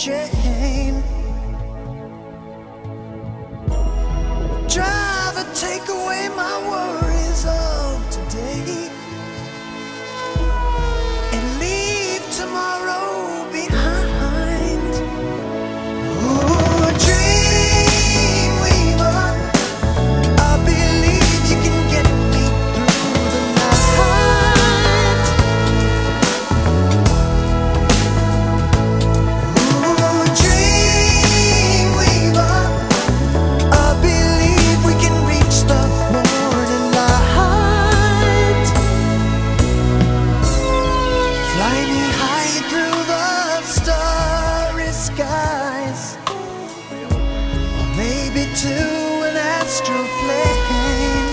chain. Driver, take away my worries of today and leave tomorrow behind. Oh, dreamweaver, I believe you can get me through the night. Oh, dreamweaver, I believe we can reach the morning light. Fly me high through the starry skies, or maybe to an astral plane.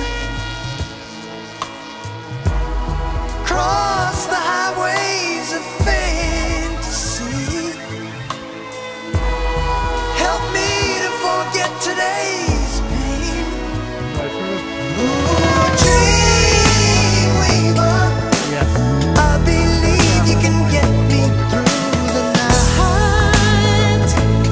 Cross the highways of fantasy. Help me to forget today's pain. Ooh, dreamweaver, I believe you can get me through the night.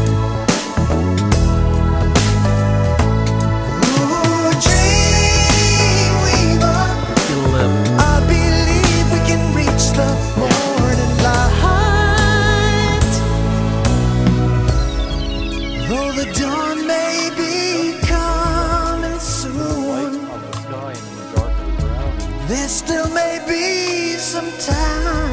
Ooh, dreamweaver, I believe we can reach the morning light. Though the dawn may be coming soon, there still may be some time.